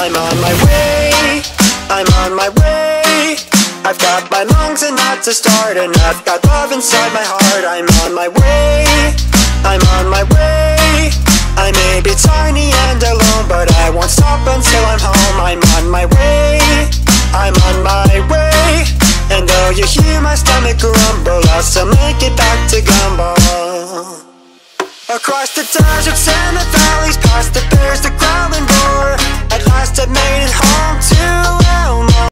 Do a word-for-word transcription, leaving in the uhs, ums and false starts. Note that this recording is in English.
I'm on my way, I'm on my way. I've got my lungs and not to start, and I've got love inside my heart. I'm on my way, I'm on my way. I may be tiny and alone, but I won't stop until I'm home. I'm on my way, I'm on my way. And though you hear my stomach rumble, I'll still make it back to Gumball. Across the deserts and the valleys, past the bears that growl and roar, at last I've made it home to